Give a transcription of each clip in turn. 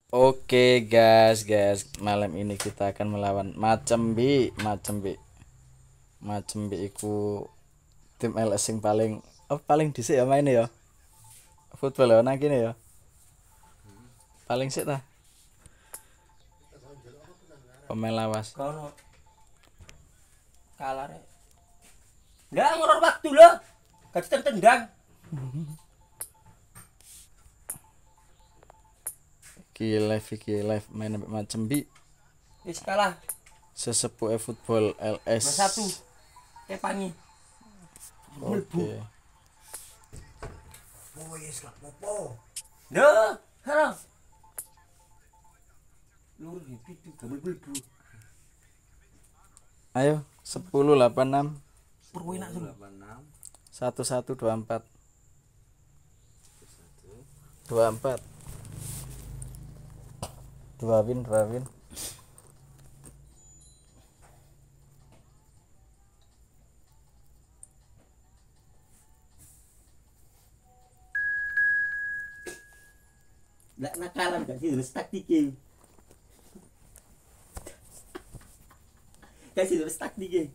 Oke guys, malam ini kita akan melawan Macembi. Macembi iku tim LS sing paling dhisik ya main ya. Football ya nang kene ya. Paling sik ta. Pemain lawas. Kono kalah rek. Nggak ngurur waktu loh. Kasih tendang. Iki live main ambek Macembi. Wis kalah. Sesepuh football LS. 1-1. Kepangi. Oke. Oh yes gak apa-apa. Loh, harang. Lur itu gambar bulbu. Ayo 10-86 Perwenak dulu. 1124 24 2 win Nggak nakalan gak sih terus taktiknya. Kasih terus taktiknya.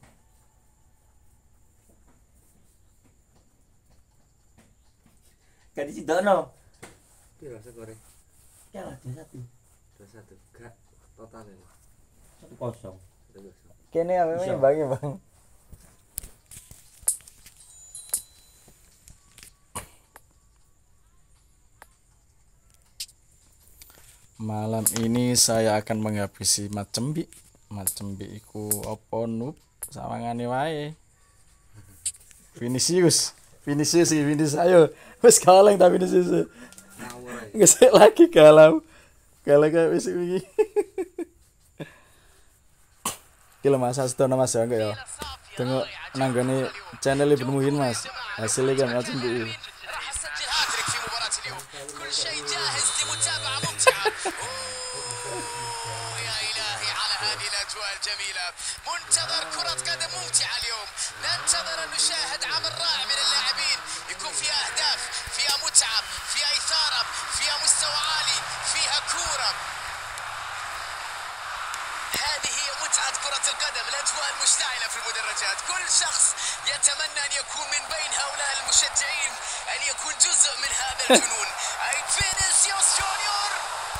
Kan di Sidono. Piro skore? Kalah 2-1. 2-1. Gak total ini. 1-0. 1-0. kene apa Bisa. imbangi bang. Malam ini saya akan menghabisi Macembi iku opo noob sawangane wae. Vinicius ayo wis kaleng tapi Vinicius Ngawur ae. ngesek lagi galau kayak wis iki. Iki lho Mas Astono Mas ya enggak ya. Tengok nanggone channel Ibnu Muhin Mas. Hasilnya kan Macembi. راح اسجل هاتريك في مباراة اليوم كل شيء جاهز لمتابعة ممتعة يا إلهي على هذه الأجواء الجميلة منتظر كرة قدم ممتعة اليوم ننتظر أن نشاهد عمل رائع من اللاعبين يكون فيها أهداف فيها متعة فيها إثارة فيها مستوى عالي فيها كورة هذه هي متعة كرة القدم الأجواء المشتعلة في المدرجات كل شخص يتمنى أن يكون من بين هؤلاء المشجعين أن يكون جزء من هذا الجنون أي فينيسيوس جونيور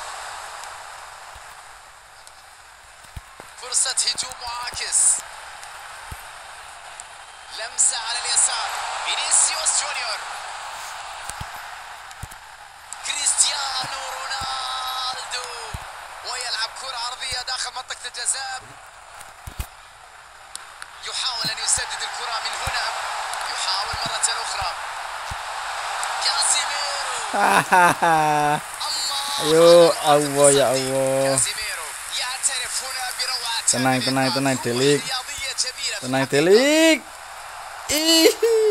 فرصة هجوم معاكس لمسة على اليسار فينيسيوس جونيور كريستيانو رونالدو ويلعب كرة عرضية داخل منطقة الجزاء يحاول أن يسدد الكرة من هنا يحاول مرة أخرى كازيميرو Ayo Allah ya Allah. كازيميرو يعترف هنا بروعة tenang Delik. رياضية جميلة Tenang Delik. Ih.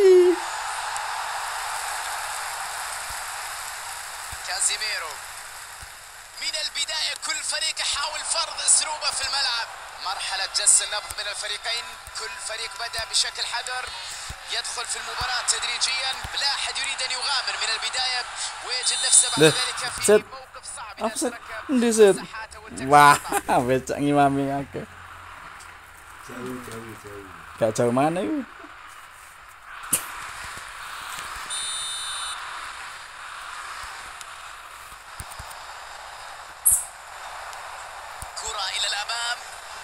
كازيميرو من البداية كل فريق يحاول فرض أسلوبه في الملعب مرحلة جس النبض من الفريقين كل فريق بدأ بشكل حذر يدخل في المباراة تدريجيا لا أحد يريد أن يغامر من البداية ويجد نفسه بعد Dah, ذلك في set. موقف صعب Offset. يتركب Ndi set. مساحات والتمريرات. Wah, becak ngimami akeh. Jauh. Gak jauh mana iku? كرة إلى الأمام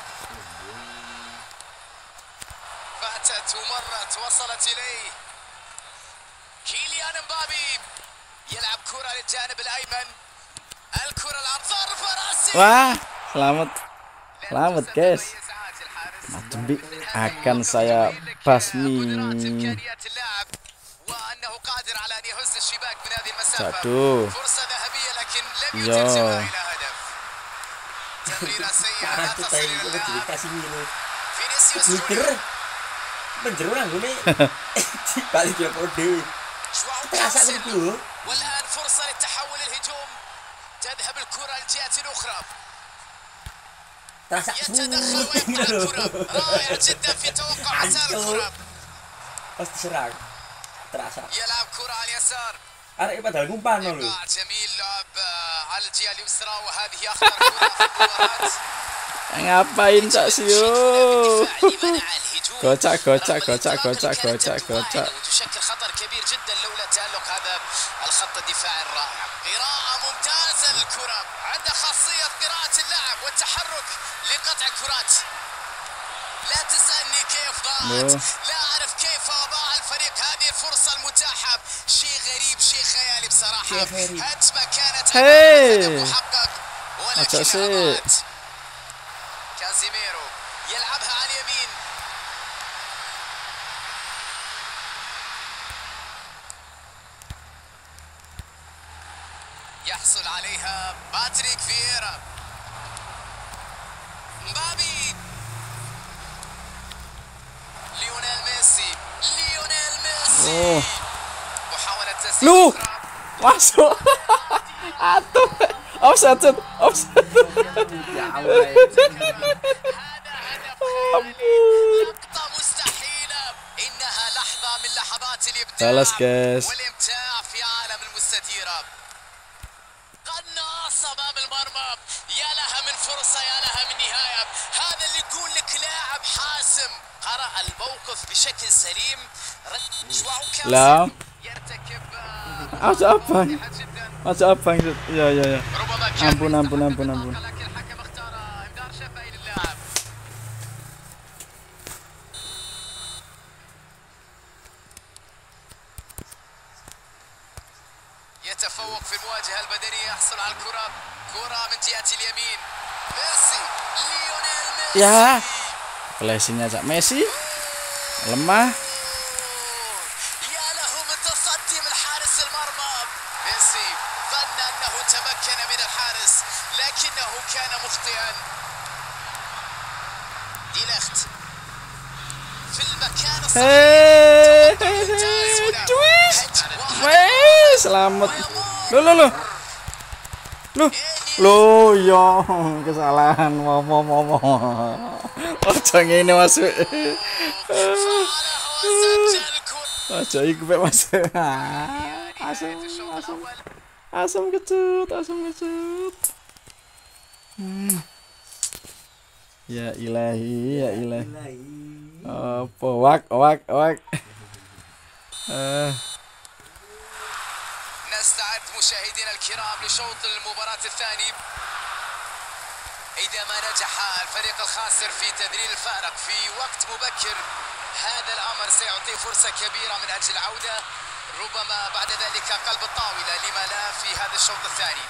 فاتت ومرت وصلت إليه كيليان مبابي يلعب كرة للجانب الأيمن الكرة العرض ضربة رأسية Wah, selamat لم تسبب guys. أي إزعاج للحارس. Macembi akan saya basmi. قدرات إمكانيات اللاعب وأنه قادر على أن يهز الشباك من هذه المسافة Jatuh. فرصة ذهبية لكن لم يا. يترجمها إلى هدف تمريرة سيئة لا Karena kita تصل itu إلى jadi اللاعب kasih minum. فينيسيوس Mikir. جونيور Penjeru nang ngene. Balik dia kode. جواو Terasa كانسيلو. gitu. والآن فرصة للتحول الهجوم تذهب الكرة للجهة الأخرى Terasa يتدخل ويقطع الكرة رائع جدا في توقع مسار الكرة Pas diserang. Terasa. يلعب كرة على اليسار Arek padahal ngumpano lho. إيقاع جميل لعب على الجهة اليسرى وهذه أخطر كرة في المباراة. Ngapain Cak Sio? لمنع الهجوم. Kocak. وتشكل خطر كبير جدا لولا تألق هذا الخط الدفاعي الرائع. قراءة ممتازة للكرة، عنده خاصية قراءة اللاعب والتحرك لقطع الكرات. لا تسألني كيف ضاعت، لا أعرف كيف أضاع الفريق هذه الفرصة المتاحة. شيء غريب، شيء خيالي بصراحة. هجمة كانت هدف محقق ولكنها ضاعت. كازيميرو يلعبها على اليمين، يحصل عليها باتريك فييرا. مبابي، ليونيل ميسي. محاولة تسديد Lu. أخرى. Masuk. Atuh. Offside. هذا هدف لقطة مستحيلة. إنها لحظة من لحظات الإبداع خلاص guys. والإمتاع في عالم المستديرة. قناص أمام المرمى، يا لها من فرصة، يا لها من نهاية. هذا اللي يقول لك لاعب حاسم قرأ الموقف بشكل سليم. جواو لا. يرتكب Abang. جدا. Abang. Ya. ربما كان Ampun. لكن الحكم اختار إمدار شفهي للاعب. يتفوق في المواجهة البدنية، يحصل على الكرة. كرة من جهة اليمين، ميسي. ليونيل ميسي. Ya. Flashingnya Cak Messi. Lemah. يا له من تصدي من حارس المرمى. ميسي ظن أنه تمكن من الحارس لكنه كان مخطئا. دي ليخت في المكان الصحيح. Wes, selamat. Loh, ya kesalahan momo. Ojo ngene masuk. Ojo iku mek masuk. Asam kecut. Ya ilahi. Apa wak. نستعد مشاهدينا الكرام لشوط المباراة الثاني. إذا ما نجح الفريق الخاسر في تذليل الفارق في وقت مبكر، هذا الأمر سيعطيه فرصة كبيرة من أجل العودة، ربما بعد ذلك قلب الطاولة، لما لا في هذا الشوط الثاني.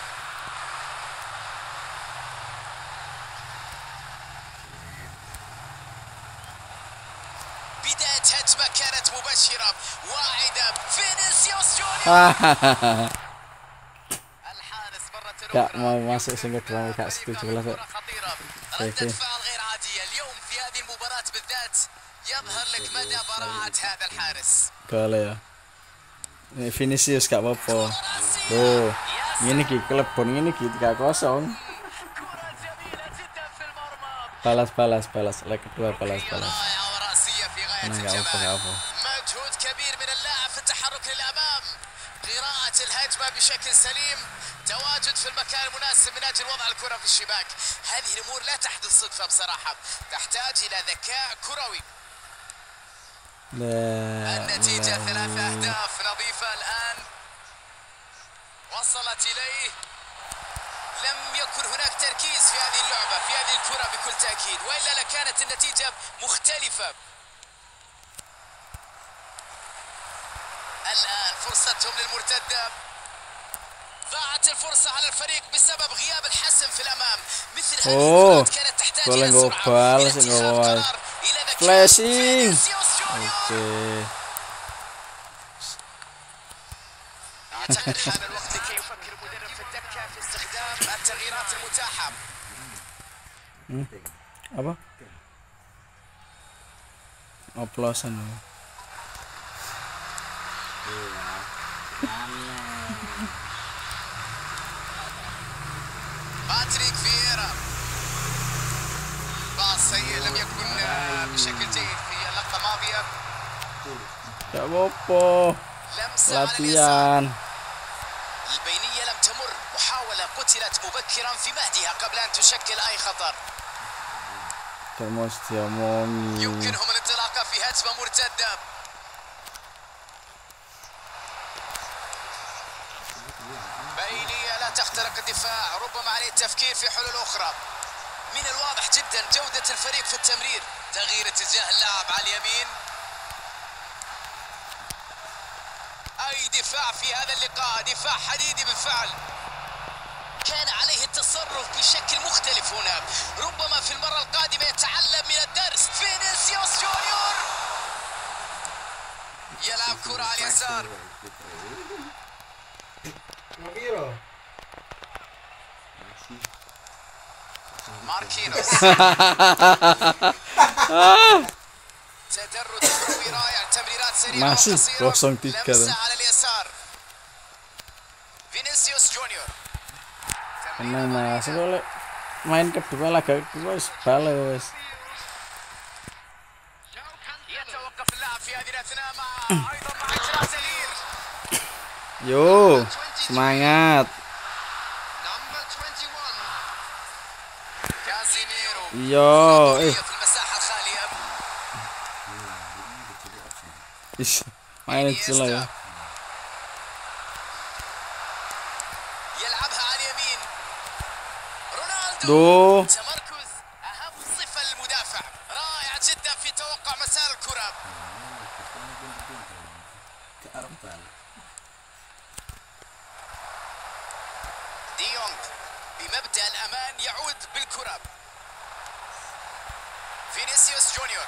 بداية هجمة كانت مبشرة واعدة. فينيسيوس جونيور. الحارس مرة Kak أخرى mau masuk singkat doang Kak setuju lah Kak. خطيرة. ردة فعل غير عادية اليوم في هذه المباراة بالذات. يظهر لك مدى براعة هذا الحارس. Gol ya. Ini Vinicius gak apa-apa. Loh, ini ki kelebon ini ki 3-0. كرة جميلة جدا في المرمى. Balas. Leg kedua balas. رائعة وراسية في غاية Nah, الجمال. gak apa. مجهود كبير من اللاعب في التحرك للأمام، قراءة الهجمة بشكل سليم، تواجد في المكان المناسب من أجل وضع الكرة في الشباك. هذه الأمور لا تحدث صدفة بصراحة، تحتاج إلى ذكاء كروي. النتيجة 3 أهداف نظيفة الآن وصلت إليه. لم يكن هناك تركيز في هذه اللعبة، في هذه الكرة بكل تأكيد، وإلا لكانت النتيجة مختلفة. الآن فرصتهم للمرتدة. ضاعت الفرصة على الفريق بسبب غياب الحسم في الأمام. مثل هذه الكرات كانت تحتاج إلى سرعة، إلى اتخاذ قرار، إلى ذكاء. Flashing. فينيسيوس جونيور. Oke. أعتقد حان الوقت لكي يفكر المدرب في الدكة في استخدام التغييرات المتاحة. Apa? Oplosan. باتريك فييرا. باص سيء لم يكن بشكل جيد في اللقطة الماضية. Gak apa-apa. لمسة على اليسار. Latihan. البينية لم تمر، محاولة قتلت التمريرات مبكرا في مهدها قبل أن تشكل أي خطر. يمكنهم الانطلاقة في هجمة مرتدة. بيلي لا تخترق الدفاع، ربما عليه التفكير في حلول أخرى. من الواضح جدا جودة الفريق في التمرير. تغيير اتجاه اللاعب على اليمين. أي دفاع في هذا اللقاء، دفاع حديدي بالفعل. كان عليه التصرف بشكل مختلف هنا، ربما في المرة القادمة يتعلم من الدرس. فينيسيوس جونيور يلعب كرة على اليسار. ماركينوس تدرج كروي رائع، تمريرات سريعة وقصيرة، لمسة على اليسار. فينيسيوس جونيور masih oleh main kedua laga kedua balik wes. يتوقف اللاعب في هذه الأثناء مع أيضا مع إجراء تغيير. Yo, semangat. كازيميرو Yo, في المساحة الخالية. main itu lah ya. يلعبها على اليمين. رونالدو Duh, تمركز أهم صفة للمدافع، رائع جدا في توقع مسار الكرة. ديونغ بمبدأ الأمان يعود بالكرة. فينيسيوس جونيور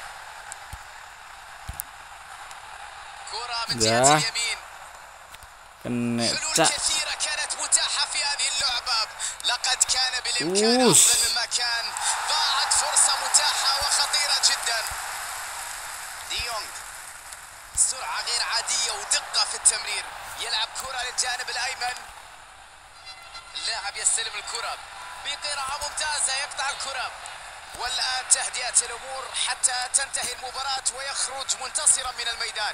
كرة من جهة اليمين. kena حلول cak. كثيرة كانت متاحة في هذه اللعبة، لقد كان بالإمكان أفضل مما كان. ضاعت فرصة متاحة وخطيرة جدا. ديونغ سرعة غير عادية ودقة في التمرير. يلعب كرة للجانب الأيمن. اللاعب يستلم الكرة بقراءة ممتازة، يقطع الكرة. والآن تهدئة الأمور حتى تنتهي المباراة ويخرج منتصرا من الميدان.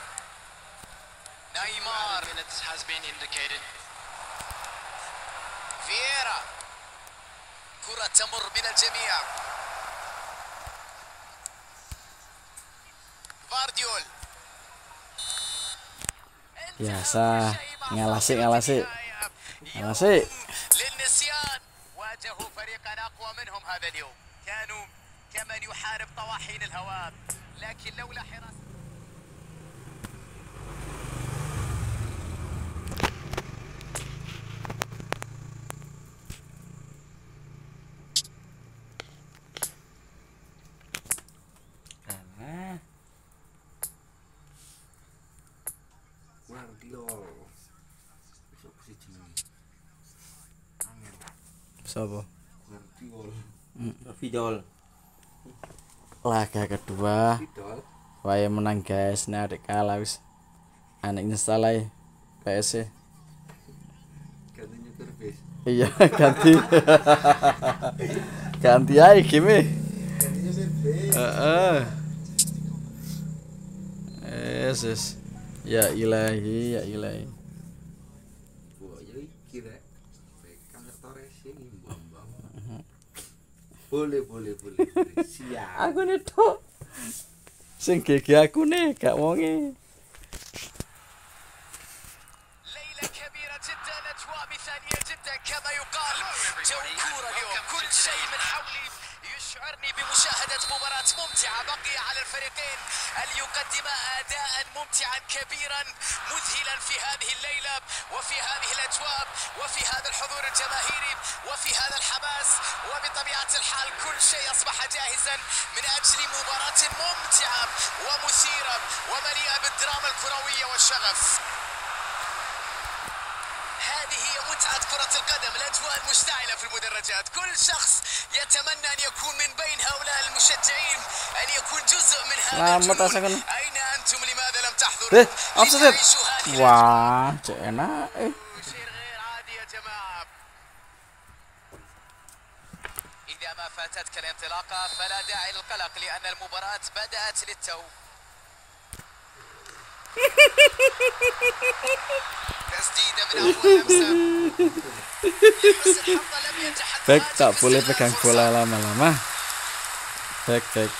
نيمار فييرا كرة تمر من الجميع. فارديول Biasa ngalasi. للنسيان. واجهوا فريقا أقوى منهم هذا اليوم، كانوا كمن يحارب طواحين الهواء، لكن لولا حراسة. Sopo? Vidal. Laga kedua. Waya menang guys, nah adik kalah wis. Anak nyesal ae PS. Gantinya Pervis. Iya, ganti. Ganti aja game. Gantinya Pervis. Heeh. Yesus. Ya ilahi, ya ilahi. Wah, ya iki rek. Beckham Torres ini bom-bom. Boleh. Siap. Aku nih tok. Sing gege aku nih, gak wonge. ليلة كبيرة جدا، أجواء مثالية جدا كما يقال. جو كورة اليوم، كل شيء من حولي يشعرني بمشاهدة مباراة ممتعة. بقي على الفريقين أن يقدما أداء ممتعا كبيرا مذهلا في هذه الليلة وفي هذه الأجواء وفي هذا الحضور الجماهيري وفي هذا الحماس. وبطبيعة الحال كل شيء أصبح جاهزا من أجل مباراة ممتعة ومثيرة ومليئة بالدراما الكروية والشغف. هذه هي متعة كرة القدم، الأجواء المشتعلة في المدرجات. كل شخص يتمنى أن يكون من بين هؤلاء المشجعين، أن يكون جزء من هذا الجنون. أين أنتم؟ لماذا لم تحضروا لتعيشوا هذه Wah, cek enak. شيء غير عادي يا جماعة. إذا ما فاتتك الانطلاقة فلا داعي للقلق، لأن المباراة بدأت للتو. تسديدة من أول لمسة. لحسن الحظ لم Back tak boleh pegang bola lama-lama. Back.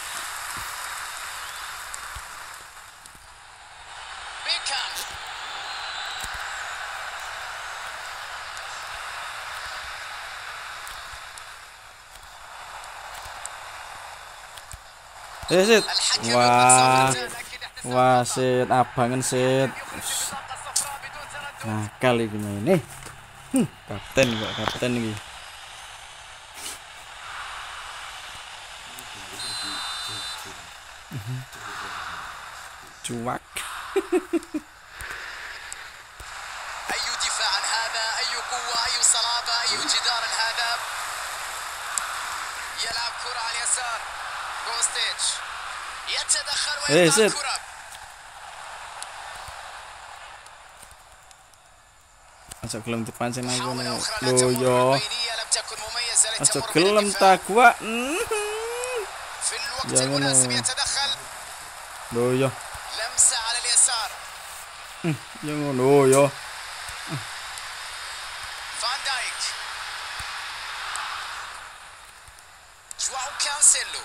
بيكهام Sit. الحكم Wah, يطلق صوت wah sit abangan sit. Nah, kali gimana ini? Kapten ini. Cuak. أي دفاع هذا، أي قوة، أي صلابة، أي جدار هذا. يلعب كرة على اليسار كوستيتش يتدخل ويقطع زيد. الكرة. Masuk gelem dipancing aku محاولة nih. أخرى لا Loh تمر yo. بينية لم تكن مميزة Masuk لتمر gelem بالدفاع. tak gua. في الوقت يا المناسب منو. يتدخل. Loh yo. لمسة على اليسار Ya ngono yo. فان دايك جواو كانسيلو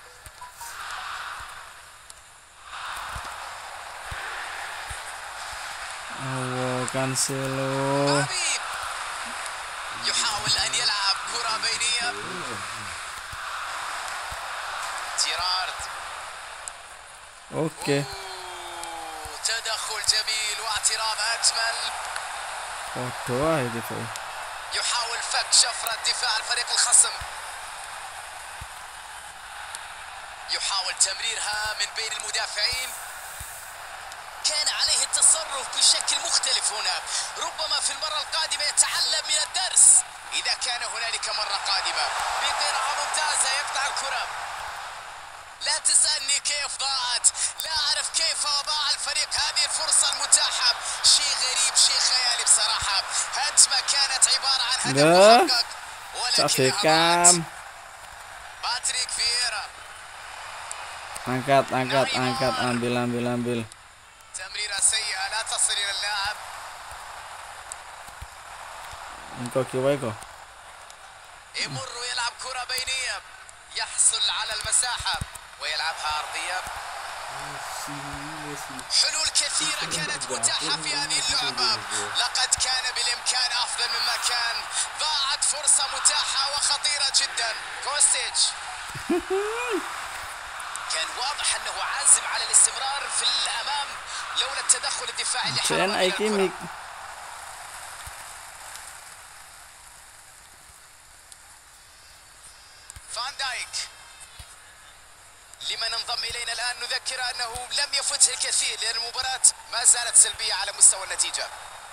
Oh, Cancelo. بابي يحاول أن يلعب كرة بينية. جيرارد Oke. تدخل جميل واعتراض أجمل. Podo ae gitu. يحاول فك شفرة دفاع الفريق الخصم. يحاول تمريرها من بين المدافعين. كان عليه التصرف بشكل مختلف هنا. ربما في المرة القادمة يتعلم من الدرس إذا كان هنالك مرة قادمة. بقراءة ممتازة يقطع الكرة. لا تسألني كيف ضاعت، لا أعرف كيف أضاع الفريق هذه الفرصة المتاحة. شيء غريب، شيء خيالي بصراحة. هجمة كانت عبارة عن هدف لا. محقق ولكنها ضاعت. Cakam. باتريك فييرا Angkat, ambil. تمريرة سيئة لا تصل إلى اللاعب. Engko ki wae kok. يمر ويلعب كرة بينية، يحصل على المساحة ويلعبها أرضية. حلول كثيرة كانت متاحة في هذه اللعبة. لقد كان بالإمكان أفضل مما كان. ضاعت فرصة متاحة وخطيرة جدا. كوستيتش كان واضح أنه عازم على الاستمرار في الأمام لولا التدخل الدفاعي اللي حرم Jen من iki الكرة. mik. فان دايك لمن انضم إلينا الآن نذكر أنه لم يفته الكثير لأن المباراة ما زالت سلبية على مستوى النتيجة.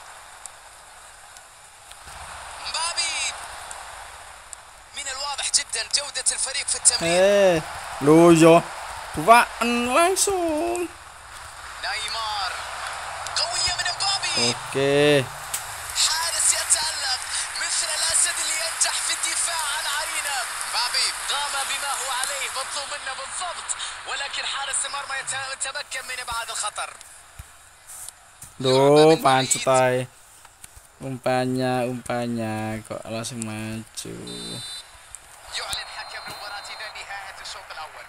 مبابي من الواضح جدا جودة الفريق في التمرير. Loh yo. Tuaan langsung. نايمار قوية من مبابي. Oke. حارس يتألق مثل الأسد اللي ينجح في الدفاع عن عرينة. مبابي قام بما هو عليه مطلوب منه بالضبط ولكن حارس المرمى يتمكن من إبعاد الخطر. Loh, pancet ae. Umpannya kok langsung maju. يعلن حكم المباراة إذا نهاية الشوط الأول.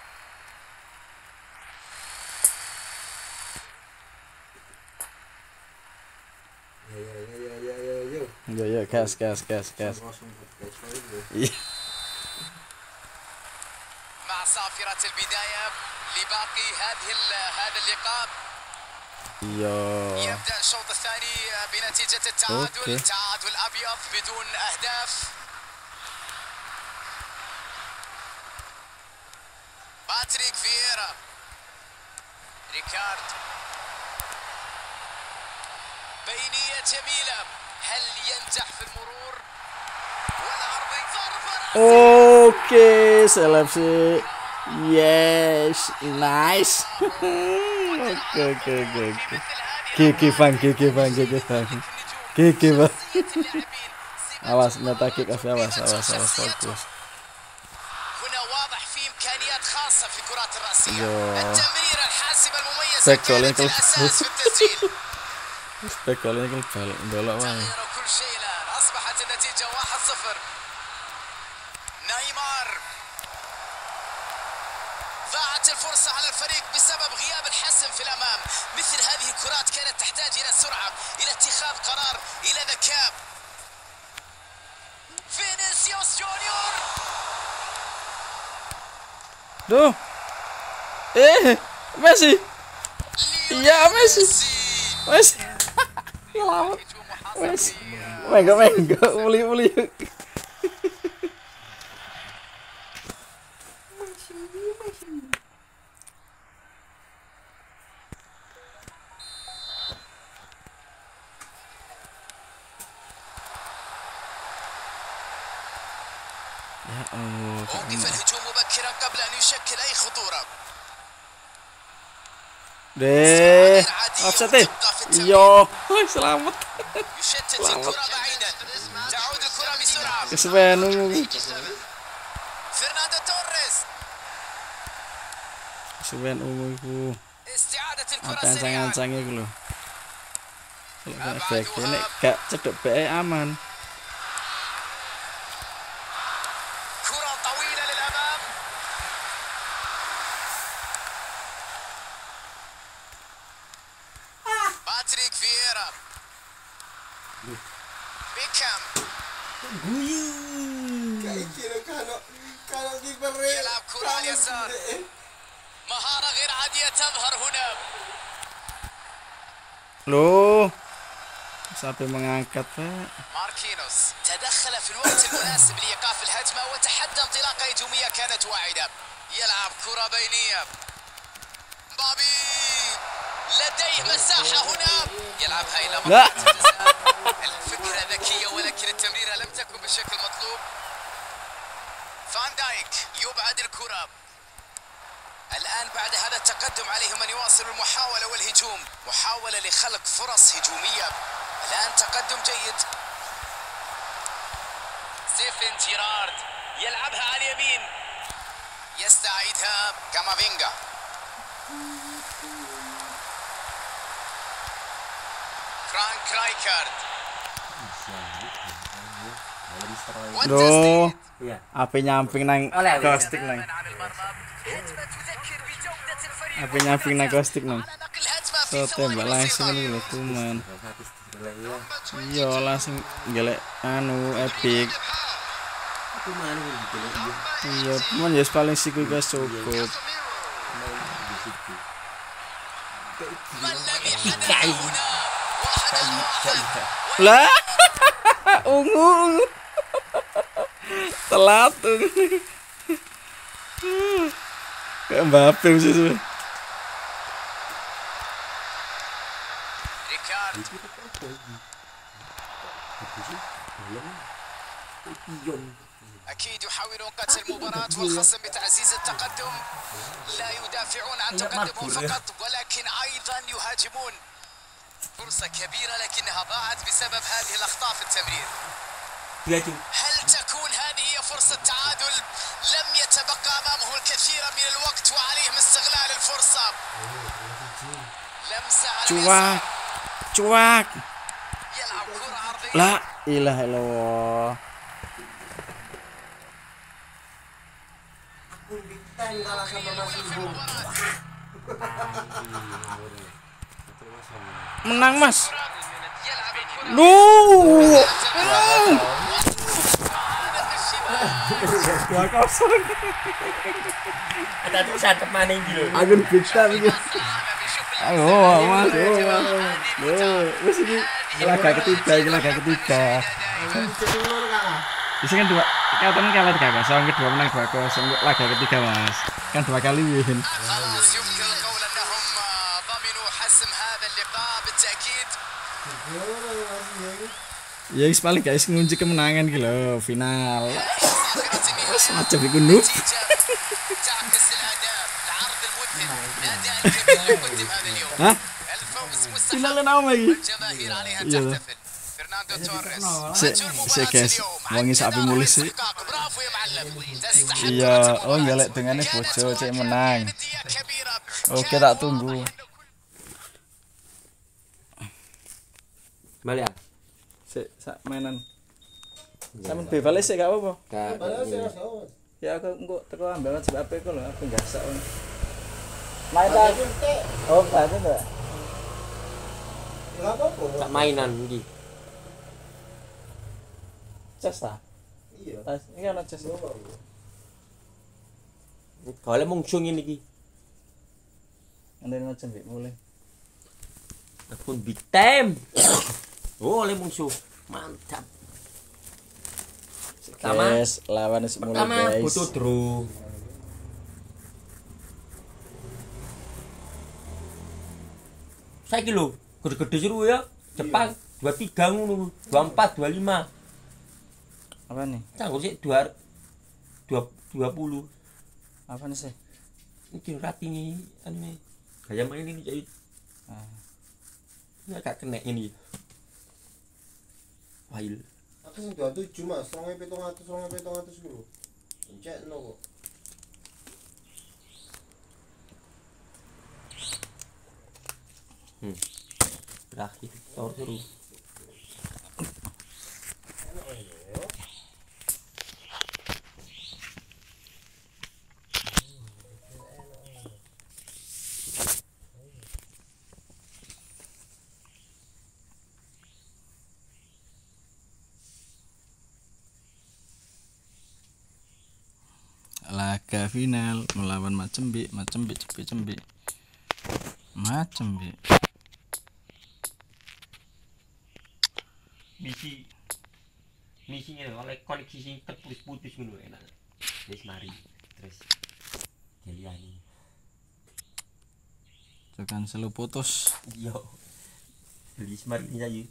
Ya. Gas. Langsung podcast lagi. مع صافرة البداية لباقي هذا اللقاء. Iya. يبدأ الشوط الثاني بنتيجة التعادل. أوكي. تعادل أبيض بدون أهداف. باتريك فييرا ريكارد بينية جميلة. هل ينجح في المرور والعرض ضربة Oke, seleksi. Yes, nice. Oke. Gigi bang. Awas, meta kick off, awas, fokus. هنا واضح في إمكانيات خاصة في الكرات الرأسية. يوه. التمريرة الحاسمة المميزة باك كانت وليكن. الأساس في التسجيل. Spek kali ini bal, dolok wae. تغير كل شيء الآن. أصبحت النتيجة 1-0 نيمار. ضاعت الفرصة على الفريق بسبب غياب الحسم في الأمام. مثل هذه الكرات كانت تحتاج إلى سرعة، إلى اتخاذ قرار، إلى ذكاء. فينيسيوس جونيور. Duh. Messi. Iya, Messi. Messi. Selamat. Messi. Menggo, uli. Ya Allah. وقف الهجوم مبكرا قبل أن يشكل أي خطورة. Deh, offset. Yo, selamat. يشتت الكرة بعيدا. تعود الكرة بسرعة. Kesuwen. فرناندو توريس. Kesuwen iku. استعادة الكرة Apa سريعا. sange iku lho. Efek ini gak cedek bae aman. كرة طويلة للأمام. باتريك فييرا. بيكهام. يلعب كرة على اليسار. مهارة غير عادية تظهر هنا. Loh. Sampai mengangkat, Pak. ماركينوس تدخل في الوقت المناسب لإيقاف الهجمة وتحدى انطلاقة هجومية كانت واعدة. يلعب كرة بينية. بابي لديه مساحة هنا. يلعبها إلى لا. منطقة الجزاء. الفكرة ذكية ولكن التمريرة لم تكن بالشكل المطلوب. فان دايك يبعد الكرة. الآن بعد هذا التقدم عليهم أن يواصلوا المحاولة والهجوم. محاولة لخلق فرص هجومية. الآن تقدم جيد. ستيفن جيرارد يلعبها على اليمين. يستعيدها كامافينجا. فرانك رايكارد. Loh. Iya. Api nyamping nang Oleh. ghostik nang. عن المرمى. هجمة تذكر بجودة الفريق. Api nyamping nang ghostik nang. على نقل هجمة في So ثواني tembak langsung بسيطة. lho kuman. Habis ya. Iya langsung gelek anu epic. Aku mana gitu loh. Iya, cuman ya paling siku guys cukup. Di situ. ما الذي حدث هنا؟ واحد. Lah. Ungu. Telat. Kayak Mbappe sih. ريكارد. أكيد يحاولون قتل المباراة والخصم بتعزيز التقدم. لا يدافعون عن تقدمهم فقط ولكن أيضا يهاجمون. فرصة كبيرة لكنها ضاعت بسبب هذه الأخطاء في التمرير. هل تكون هذه هي فرصة تعادل؟ لم يتبقى أمامه الكثير من الوقت وعليهم استغلال الفرصة. لمسة على اليسار. Cuak. يلعب كرة عرضية. La ilaha illallah. Menang, Mas. يلعب الكرة. Duh. 2-0. Ada tulisan kemana ini loh. Agun bisa iki. Ayo, Mas. Wis iki laga ketiga. Bisa kan dua, katanya kalah 3-0, kedua menang 2-0, laga ketiga Mas. Kan 2 kali win. خلاص يمكن القول أنهم ضمنوا حسم هذا اللقاء بالتأكيد. Ya wis paling guys ngunci kemenangan gitu loh, final. آخرة النهاية. Semacam iku noob. نتيجة تعكس الأداء. العرض المذهل. الأداء الكبير يقدم هذا اليوم. Hah? الفوز مستحق. Finalnya naon lagi? الجماهير عليها Iya. تحتفل. فرناندو توريس. Si guys, wangi sapi mulus sih. برافو يا معلم. تستحق Iya, رتب oh المباراة. galek dengannya bojo cek menang. ندية كبيرة. Oke, tak tunggu. Balik. Sik, sak mainan. Sampeyan bebas sik gak apa-apa. Balas ya Mas. Ya aku engko teko ambil wajib HP ku lho, aku gasak. Main ta? Oh, ada enggak? Enggak apa-apa. Tak mainan iki. Ces ta? Iya. Tas, iki ana ces. Kalau mungsung ini iki. Andai macam mbek mulai. Akun big time. Oh, oleh mungsuh. Mantap. Pertama, Guys, lawan wis mulai pertama guys. butuh draw. Saiki lho, gede-gede seru ya. Jepang 23 ngono, 24, 25. Apa nih? Canggur sih 20. Apa nih sih? Iki ratine anu nih. Gaya main ini jadi. Ah. Ini agak kena ini. Wail. Aku sing 27 Mas, 2700 dulu. Encekno kok. Berakhir tor seru. Laga final melawan Macembi. Misinya oleh koneksi sing terputus-putus ngono enak. Wis mari terus Deliani. Tekan selalu putus. Yo. Beli mari ini aja.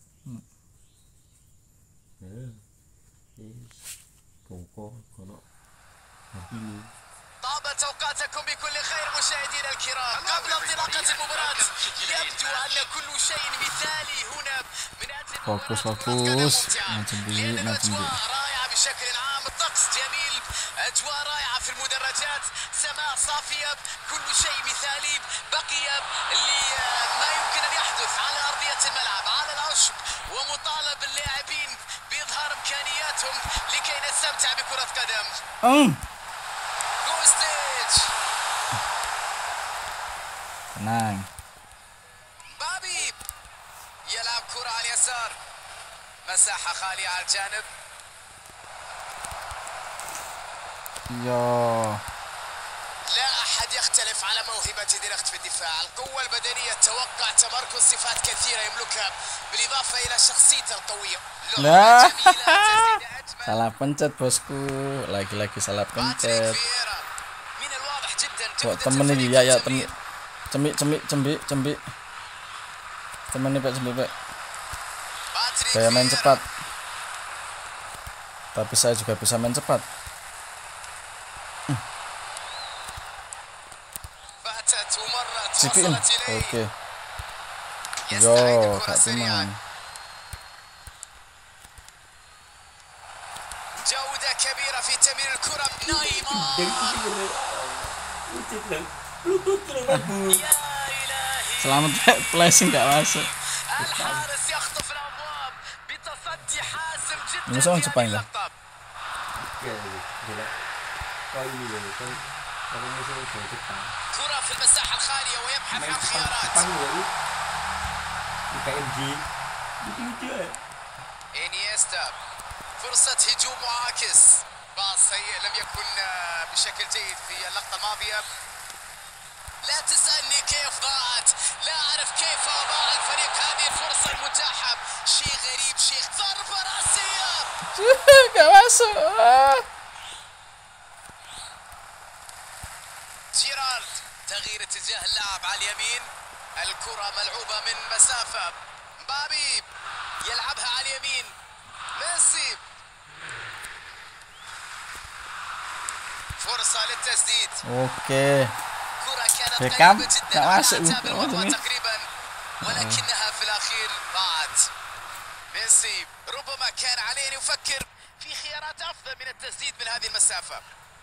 Kongko kono. Ini. طابت أوقاتكم بكل خير مشاهدينا الكرام. قبل انطلاقة المباراة يبدو أن كل شيء مثالي هنا من أجل Fokus. Macembi. لأن الأجواء رائعة بشكل عام، الطقس جميل، أجواء رائعة في المدرجات، سماء صافية، كل شيء مثالي. بقي ما يمكن أن يحدث على أرضية الملعب على العشب، ومطالب اللاعبين بإظهار إمكانياتهم لكي نستمتع بكرة قدم. كوستيتش Tenang. بابي يلعب كرة على اليسار، مساحة خالية على الجانب. Yo. لا أحد يختلف على موهبة ديليخت في الدفاع، القوة البدنية، التوقع، تمركز، صفات كثيرة يملكها بالإضافة إلى شخصيته القوية. لا. لعبة جميلة، تسديدة أجمل. Salah pencet bosku. Lagi-lagi salah باتريك pencet. فييرا. من الواضح جدا Kok جودة temen ini الفريق ya الجميل. cembi. Temen ini Pak cembi Pak. باتريك Gaya main فييرا. cepat. Tapi saya juga bisa main cepat. فاتت ومرت Sipiin. وصلت إليه. Oke. يستعيد Yo, الكرة gak سريعا. cuman. جودة كبيرة في تمرير الكرة. نايمار. يا إلهي. Selamat flashing gak masuk. الحارس يخطف الأبواب بتصدي حاسم جدا Ini sama في Jepang هذه ya? اللقطة. كرة في المساحة الخالية ويبحث عن خيارات. إنيستا، فرصة هجوم معاكس، باص سيء لم يكن بشكل جيد في اللقطة الماضية. لا تسألني كيف ضاعت، لا أعرف كيف أضاع الفريق هذه الفرصة المتاحة. شيء غريب، شيء ضربة رأسية. Gak masuk. جيرارد، تغيير اتجاه اللاعب على اليمين، الكرة ملعوبة من مسافة. مبابي يلعبها على اليمين، ميسي، فرصة للتسديد. Oke. كرة كانت بيكام؟ قريبة جدا لا على ماسك. أعتاب المرمى أوه. تقريبا، ولكنها في الأخير ضاعت. ميسي ربما كان عليه أن يفكر في خيارات أفضل من التسديد من هذه المسافة.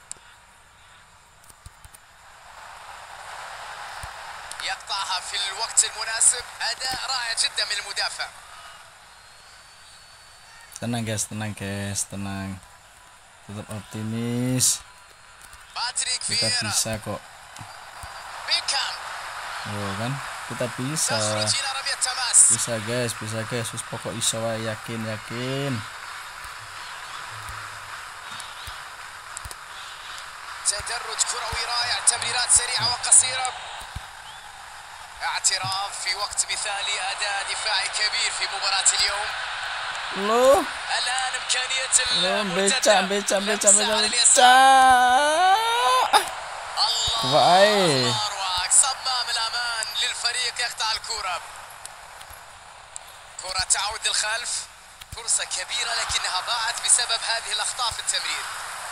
يقطعها في الوقت المناسب، أداء رائع جدا من المدافع. Tenang guys, tenang. Tetap optimis. باتريك Kita فييرا bisa kok. بيكهام Oh kan, kita bisa. تخرج إلى رمية تماس. Bisa guys. Wis pokok iso wae, yakin. تدرج كروي رائع، تمريرات سريعة وقصيرة. اعتراف في وقت مثالي، أداء دفاعي كبير في مباراة اليوم. Loh, الآن إمكانية becak. الله Baik. أروع، صمام الأمان للفريق يقطع الكرة. كرة تعود للخلف، فرصة كبيرة لكنها ضاعت بسبب هذه الأخطاء في التمرير.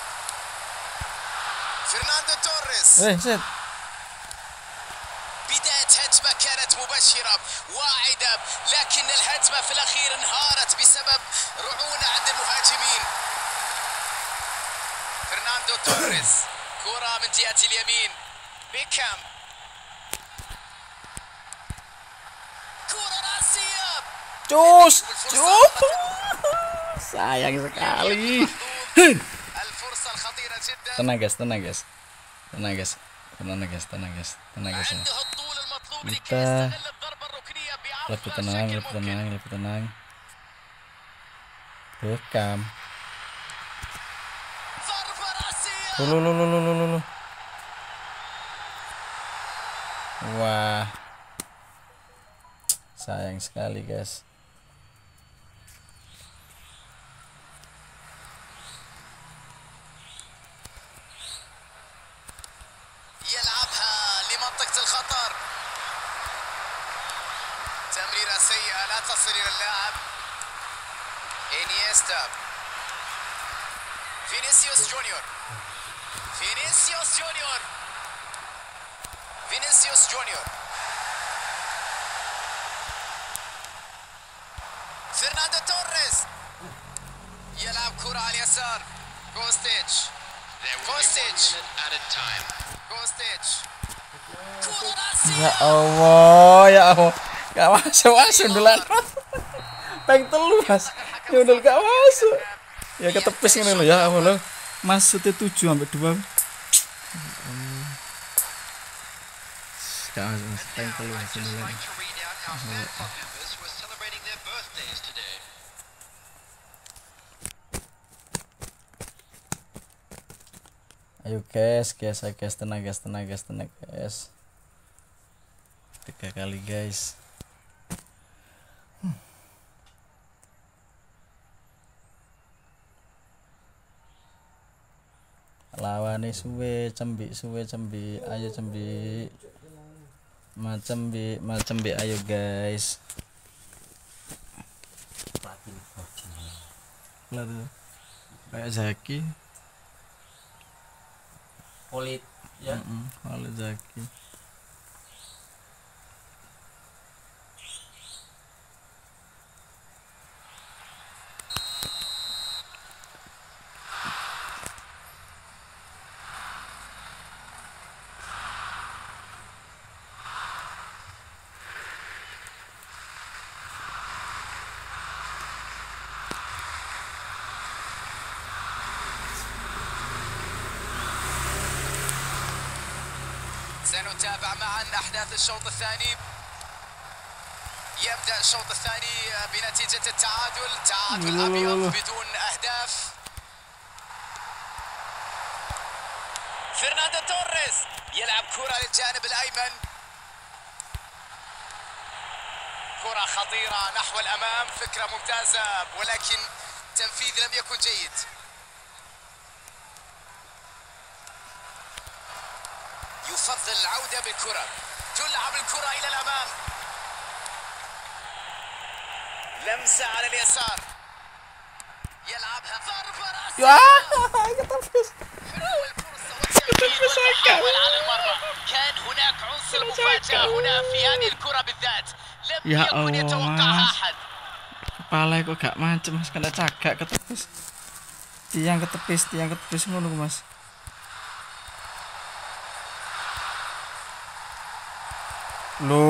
فرناندو توريس، Set. بداية هجمة كانت مبشرة واعدة، لكن الهجمة في الأخير انهارت بسبب رعونة عند المهاجمين. فرناندو توريس، كرة من جهة اليمين، بيكهام، كرة رأسية. Cus. Sayang sekali. الفرصة الخطيرة جدا. Tenang guys. عنده الطول المطلوب لكي Kita يستغل الضربة الركنية lebih بأفضل tenang. شكل ممكن. Bekam. ضربة رأسية. Lu. Wah. Sayang sekali guys. يلعبها لمنطقة الخطر. تمريرة سيئة لا تصل إلى اللاعب. إنيستا، فينيسيوس جونيور. فرناندو توريس يلعب كرة على اليسار. كوستيتش. كرة رأسية. Ya Allah. Gak masuk duluan. Peng telu mas. Nyundul gak masuk. Ya ketepis ini lo ya Allah. Maksudnya 7 sampai 2. Gak masuk mas. Peng telu mas. Ayo guys, tenang guys. 3 kali guys. Lawane suwe cembi. Ayo cembi. Macem bi ayo guys. Lalu kayak Zaki. Polit ya. Oleh Zaki. سنتابع معا أحداث الشوط الثاني. يبدأ الشوط الثاني بنتيجة التعادل أبيض بدون أهداف. فرناندو توريس يلعب كرة للجانب الأيمن، كرة خطيرة نحو الأمام، فكرة ممتازة ولكن تنفيذ لم يكن جيد. يفضل العودة بالكرة، تلعب الكرة إلى الأمام، لمسة على اليسار، يلعبها ضربة رأسية. حاول على المرمى، كان هناك عنصر مفاجأة هنا في هذه الكرة بالذات، لم يكن يتوقعها أحد. Kepala kok gak mancem mas, kena cagak ketepis. Tiang ketepis ngono mas.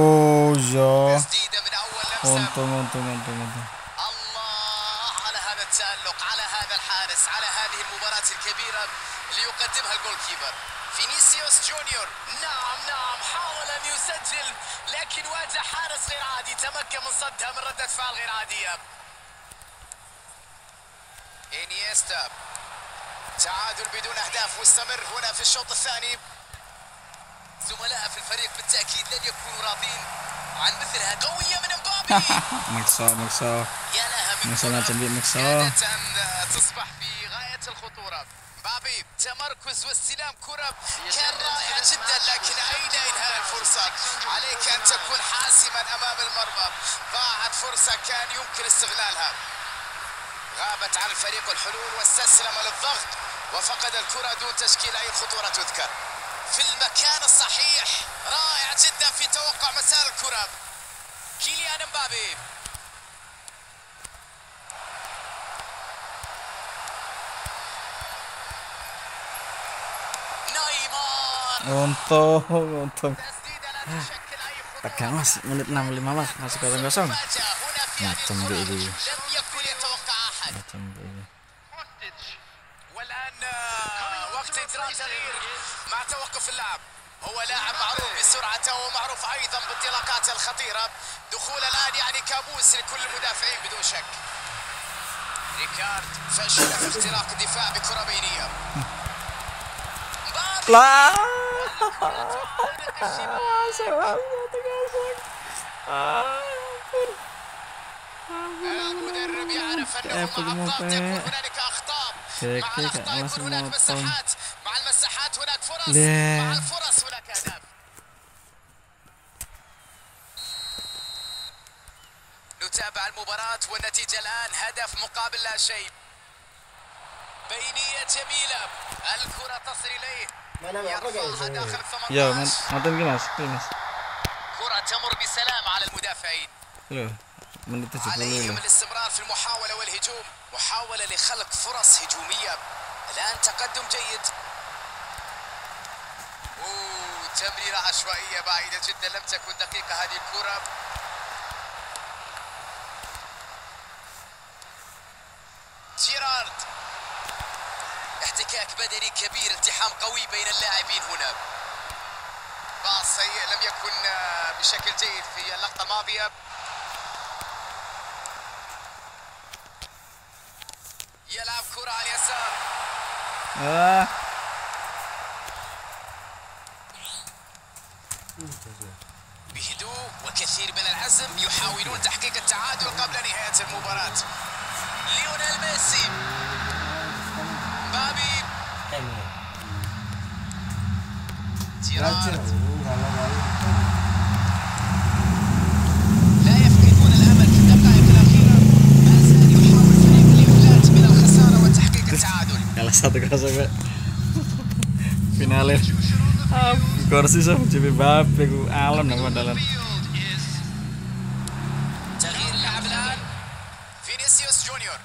Loh ya. تسديدة من أول لمسة. Untung. الله على هذا يحرص على هذه المباراة الكبيرة اللي يقدمها الجول كيبر فينيسيوس جونيور. نعم حاول أن يسجل لكن واجه حارس غير عادي، تمكن من صدها من ردة فعل غير عادية. إنيستا، تعادل بدون أهداف مستمر هنا في الشوط الثاني. زملاء في الفريق بالتأكيد لن يكونوا راضين عن مثلها. قوية من امبابي. مكسو يا لها من كرة كادت أن تصبح في غاية الخطورة. مبابي تمركز واستلام كرة كان رائع جدا، لكن أين إنهاء الفرصة؟ عليك أن تكون حاسما أمام المرمى. ضاعت فرصة كان يمكن استغلالها. غابت عن الفريق الحلول واستسلم للضغط وفقد الكرة دون تشكيل أي خطورة تذكر. في المكان الصحيح، رائع جدا في توقع مسار الكرة. كيليان امبابي. نيمار. Untung. تسديدة لا تشكل أي خطورة. Tegang mas, menit 65 mas, masih 0-0. هنا في هذه Macam الكرة ini. لم يكن يتوقع أحد. Macam ini. والآن وقت إجراء تغيير مع توقف اللعب. هو لاعب معروف بسرعته ومعروف أيضا بانطلاقاته الخطيرة. دخول الآن يعني كابوس لكل المدافعين بدون شك. ريكارد فشل في اختراق الدفاع بكرة بينية. لا المدرب يعرف أنه مع الضغط يكون هنالك أخطاء. مع الأخطاء يكون هناك مساحات، مع المساحات هناك فرص، مع الفرص هناك أهداف. نتابع المباراة والنتيجة الآن هدف مقابل لا شيء. بينية جميلة، الكرة تصل إليه، يرفعها داخل Ya, 18. nonton gini mas. كرة تمر بسلام على المدافعين. Menit 70 عليهم الاستمرار في المحاولة والهجوم، محاولة لخلق فرص هجومية. الآن تقدم جيد. تمريرة عشوائية بعيدة جدا، لم تكن دقيقة هذه الكرة. جيرارد، احتكاك بدني كبير، التحام قوي بين اللاعبين هنا. باص سيء لم يكن بشكل جيد في اللقطة الماضية. يلعب كرة على اليسار. بهدوء وكثير من العزم يحاولون تحقيق التعادل قبل نهاية المباراة. ليونيل ميسي. مبابي. جيرارد. لا يفقدون الأمل في الدقائق الأخيرة. ما زال يحاول فريق الإفلات من الخسارة وتحقيق التعادل. Kalah 1-0 finalnya. Kursi sama JP Mbappe ku alam nang modalan. تغيير اللعب الآن. فينيسيوس جونيور.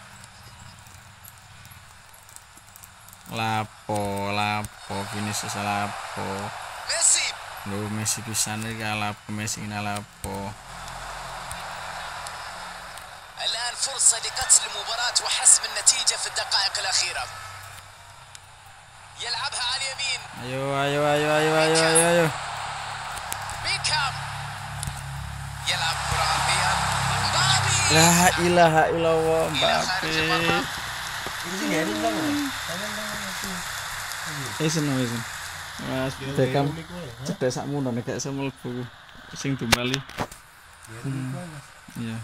Lapo Vinicius lapo. ميسي. Lu Messi pisan iki lapo Messi lapo. الآن فرصة لقتل المباراة وحسم النتيجة في الدقائق الأخيرة. يلعبها على اليمين. Ayo. بيكهام. يلعب كرة عرضية. مبابي. La ilaha illallah Mbappe. Seneng. Mas Beckham cedek sakmono nek gak iso mlebu sing dimbali. Iya.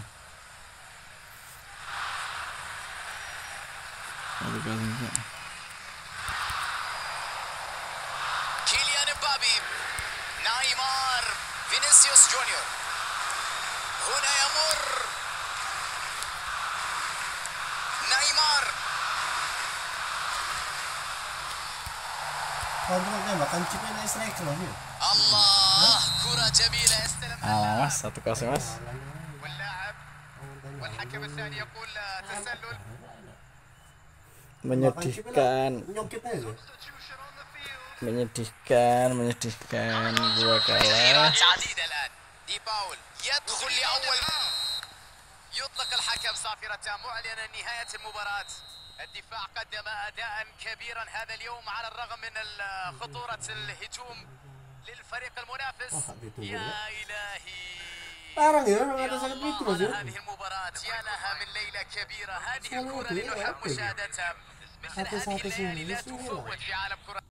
كيليان امبابي. نيمار. فينيسيوس جونيور. هنا يمر نيمار. الله، كرة جميلة يستلمها Mas 1-0 Mas. واللاعب والحكم الثاني يقول تسلل. menyedihkan gua kalah. عديدة الآن. دي باول يدخل لأول. يطلق الحكم صافرة معلنا نهاية المباراة. الدفاع قدم أداء كبيرا هذا اليوم على الرغم من خطورة الهجوم للفريق المنافس. يا إلهي Parang ya, يا ada sangat itu الله Mas ya. على هذه المباراة، يا لها من ليلة كبيرة. هذه الكرة اللي نحب مشاهدتها. مثل هذه الليالي لا تفوت في عالم كرة